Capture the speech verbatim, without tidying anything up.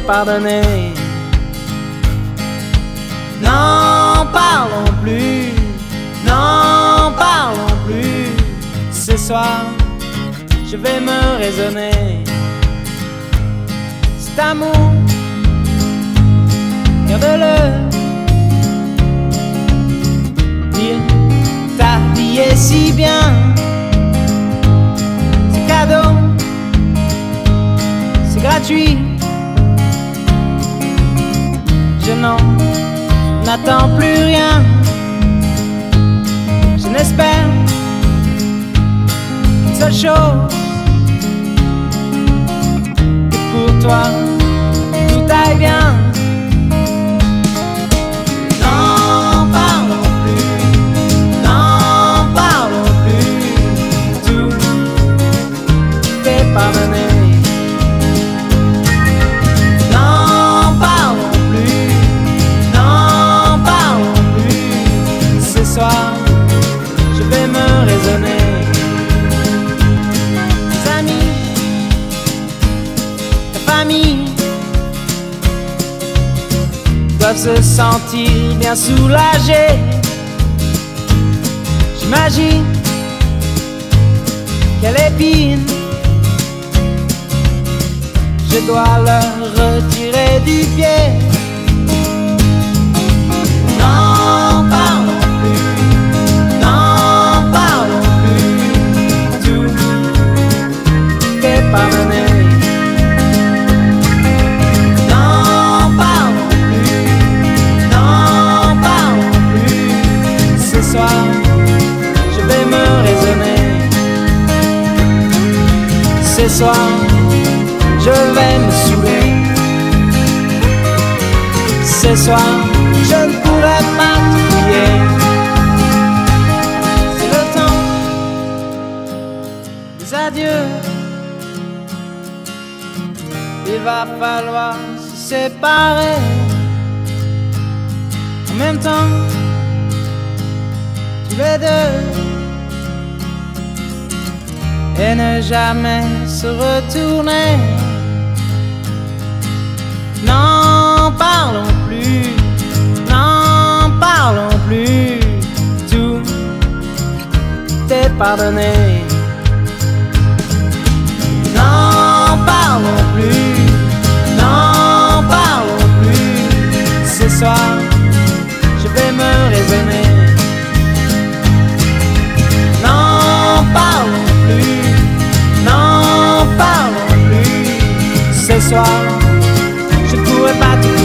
pardonné. N'en parlons plus, n'en parlons plus. Ce soir, je vais me raisonner. Cet amour, garde-le. Il t'a habillé si bien. C'est cadeau, c'est gratuit. Je n'en n'attends plus rien. Je n'espère qu'une seule chose, que pour toi tout aille bien. N'en parlons plus, n'en parlons plus. Tout est pardonné. Je vais me raisonner. Tes amis, ta famille doivent se sentir bien soulagés. J'imagine quelle épine je dois leur retirer du pied. N'en parlons plus, n'en parlons plus. Tout est pardonné. N'en parlons plus, n'en parlons plus. Ce soir, je vais me raisonner. Ce soir, je vais me saouler. Ce soir, je ne pourrai pas t'oublier. C'est le temps des adieux. Il va falloir se séparer. En même temps, tous les deux, et ne jamais se retourner. N'en parlons plus, n'en parlons plus. Tout est pardonné. N'en parlons plus, n'en parlons plus. Ce soir, je vais me raisonner. N'en parlons plus, n'en parlons plus. Ce soir, je pourrais pas te